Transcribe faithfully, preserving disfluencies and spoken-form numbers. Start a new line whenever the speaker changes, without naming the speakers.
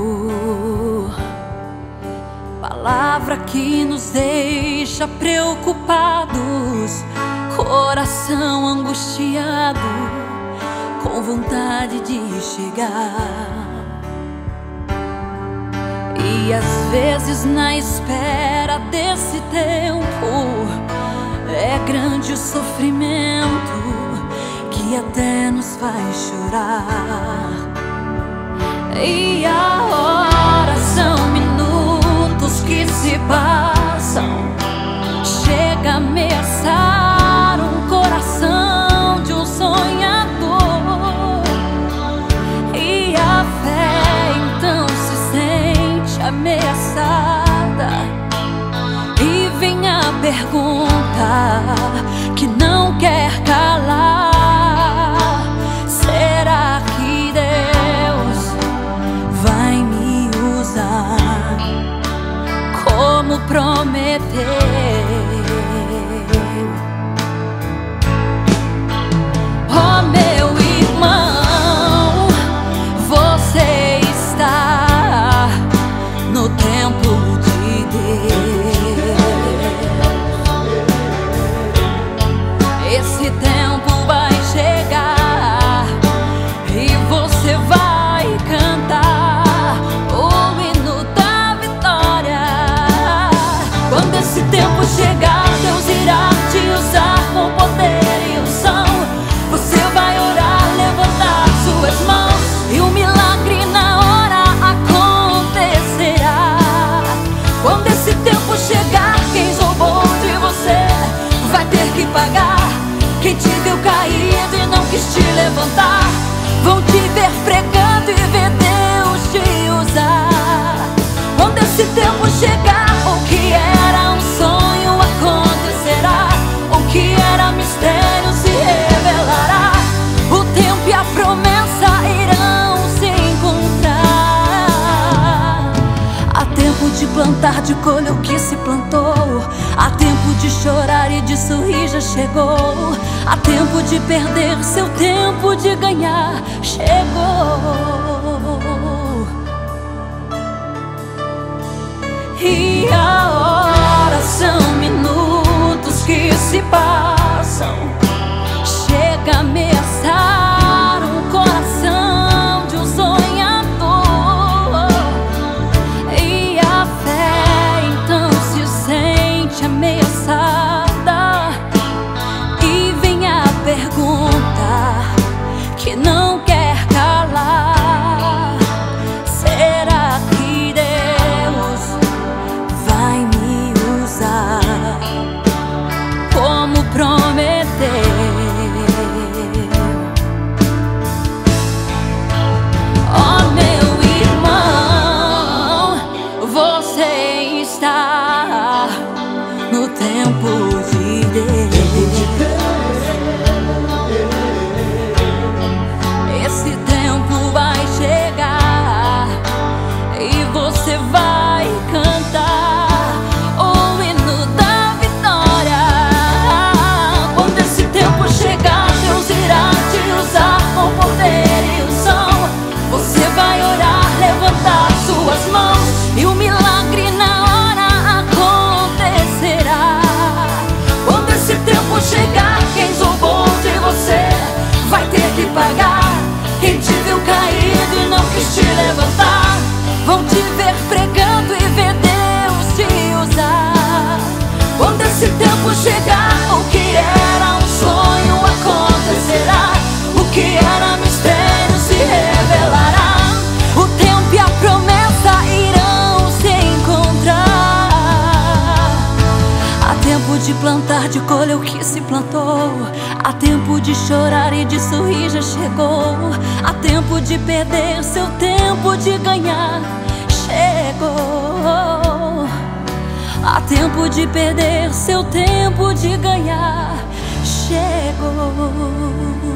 palavra que nos deixa preocupados, coração angustiado, com vontade de chegar. E às vezes na espera desse tempo é grande o sofrimento que até nos faz chorar. E a hora são minutos que se passam, chega a ameaçar um coração de um sonhador. E a fé então se sente ameaçada, e vem a pergunta que não quer calar: será que Deus vai me usar como prometeu? Oh, meu irmão, você está no tempo de Deus. Esse tempo vai chegar e você vai cantar o hino da vitória. Quando esse tempo chegar, Deus irá te usar com poder e unção. Você vai orar, levantar suas mãos, e um milagre na hora acontecerá. Quando esse tempo chegar, quem zombou de você vai ter que pagar. Quem te viu caído e não quis te levantar, vão te ver pregando e ver Deus te usar. Quando esse tempo chegar, o que era um sonho acontecerá, o que era mistério se revelará. O tempo e a promessa irão se encontrar. Há tempo de plantar, de colher o que se plantou. Há tempo de chorar e de sorrir, já chegou. Há tempo de perder, seu tempo de ganhar chegou. E a hora são minutos que se passam, chega a ameaçar um coração de um sonhador. E a fé então se sente ameaçada, e vem a pergunta que não quer calar: será que Deus vai me usar como prometeu? Oh, meu irmão, você está no tempo de Deus. Esse tempo vai chegar e você vai cantar o hino da vitória. Quando esse tempo chegar, Deus irá te usar com poder e unção. Você vai orar, levantar suas mãos, e um milagre na hora acontecerá. Quando esse tempo chegar, quem zombou de você vai ter que pagar. Quem te viu caído e não quis te levantar, vão te ver pregando e ver Deus te usar. Quando esse tempo chegar, o que era um sonho acontecerá, o que era mistério se revelará. O tempo e a promessa irão se encontrar. Há tempo de plantar, de colher o que se plantou. Há tempo de chorar e de sorrir, já chegou. Há tempo de perder, seu tempo de ganhar chegou. Há tempo de perder, seu tempo de ganhar chegou.